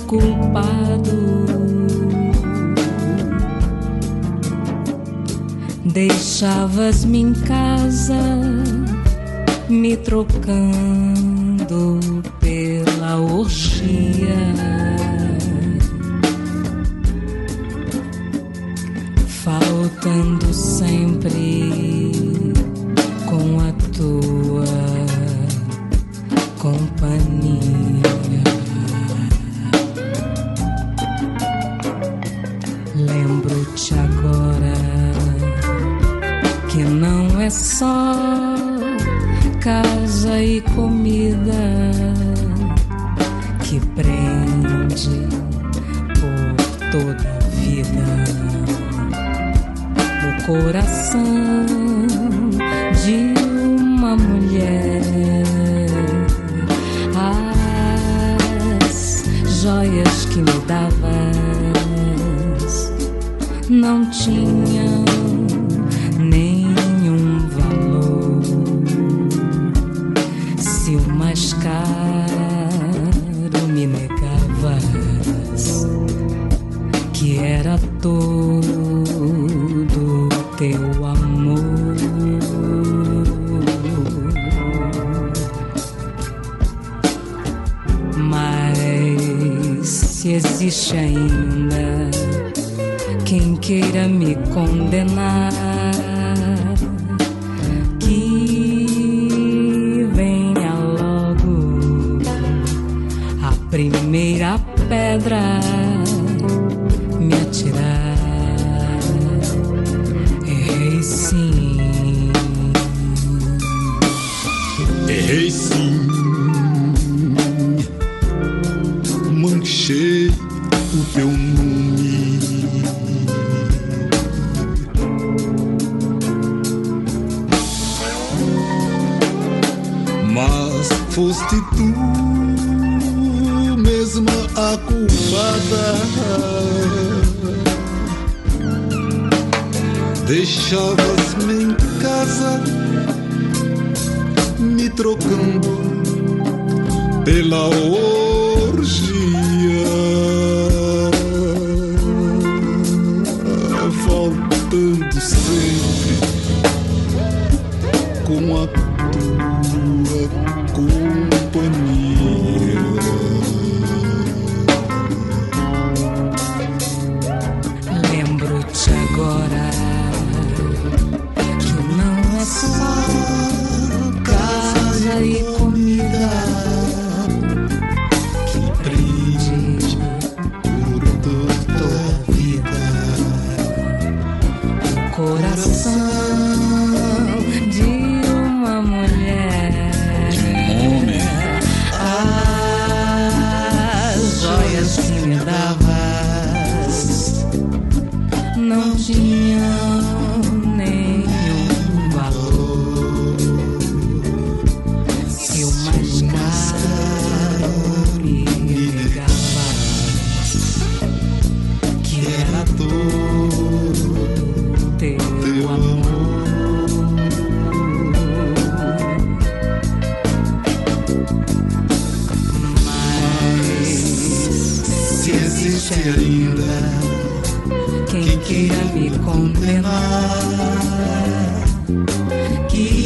culpado. Deixavas-me em casa, me trocando pela orgia. Faltando sempre com a tua companhia. Lembro-te agora que não é só casa e comida que prende por toda a vida o coração de uma mulher. As joias que me davas não tinham nenhum valor. Se o mais caro me negavas, que era todo teu amor. Mas se existe ainda quem queira me condenar, que venha logo a primeira pedra me atirar. Errei sim, errei sim, manchei o teu nome, mas foste tu mesma a culpada. Deixavas-me em casa, me trocando pela orgia. Faltando sempre com a tua companhia. Lembro-te agora que não é só casa e comida que prende por toda a vida o coração de uma mulher. As joias que me davas não tinham nenhum valor. Se o mais caro me negavas, que era todo teu amor. Mas se existe ainda quem queira me condenar, que